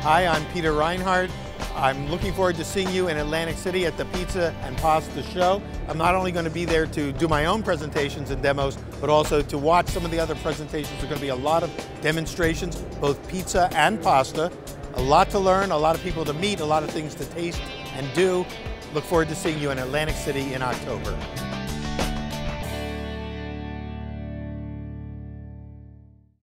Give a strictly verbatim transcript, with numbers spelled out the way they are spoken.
Hi, I'm Peter Reinhart. I'm looking forward to seeing you in Atlantic City at the Pizza and Pasta Show. I'm not only going to be there to do my own presentations and demos, but also to watch some of the other presentations. There's going to be a lot of demonstrations, both pizza and pasta. A lot to learn, a lot of people to meet, a lot of things to taste and do. Look forward to seeing you in Atlantic City in October.